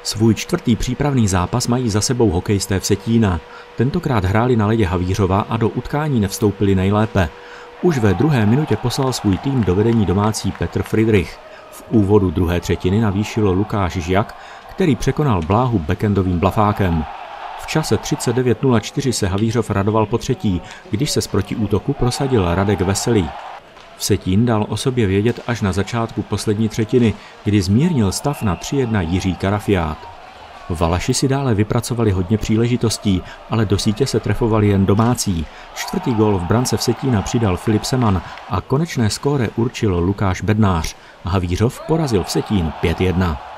Svůj čtvrtý přípravný zápas mají za sebou hokejisté Vsetína. Tentokrát hráli na ledě Havířova a do utkání nevstoupili nejlépe. Už ve druhé minutě poslal svůj tým do vedení domácí Petr Friedrich. V úvodu druhé třetiny navýšil Lukáš Žjak, který překonal Bláhu backendovým blafákem. V čase 39:04 se Havířov radoval po třetí, když se z protiútoku prosadil Radek Veselý. Vsetín dal o sobě vědět až na začátku poslední třetiny, kdy zmírnil stav na 3:1 Jiří Karafiát. Valaši si dále vypracovali hodně příležitostí, ale do sítě se trefovali jen domácí. Čtvrtý gól v brance Vsetína přidal Filip Seman a konečné skóre určil Lukáš Bednář. Havířov porazil Vsetín 5:1.